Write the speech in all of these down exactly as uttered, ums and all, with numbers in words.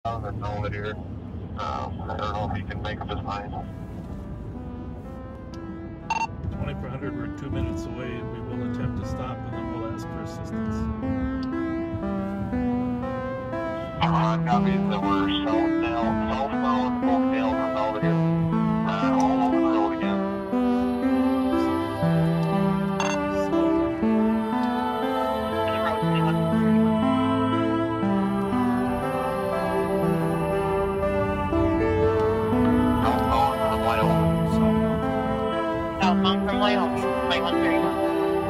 That know it here. Um, I don't know if he can make up his mind. twenty-four hundred, we're two minutes away. We will attempt to stop and then we'll ask for assistance. Ron copies that we're southbound, southbound Oakdale from Belvedere. Uh, all over the road again. Southbound from Wyoming. Southbound from Wyoming, twenty-one thirty-one.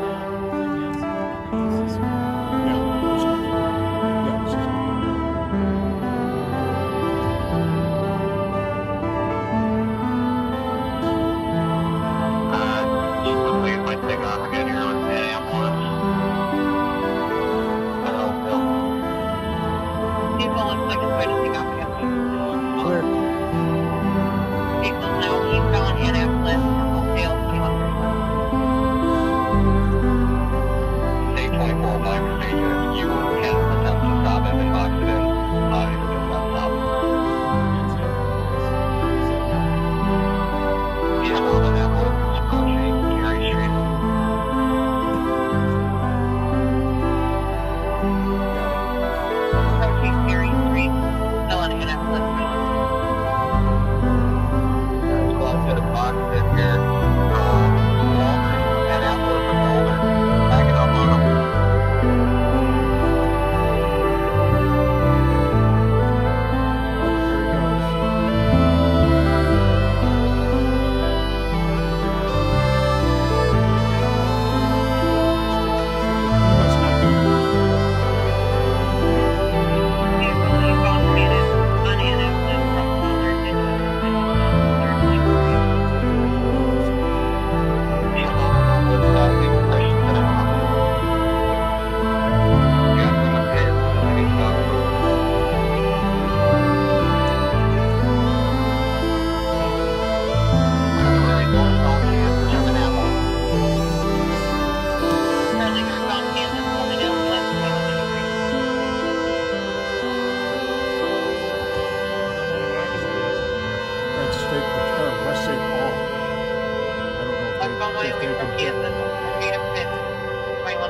Wyoming from Kansas, Native Fifth, twenty-one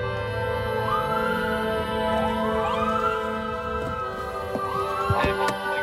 thirty-three.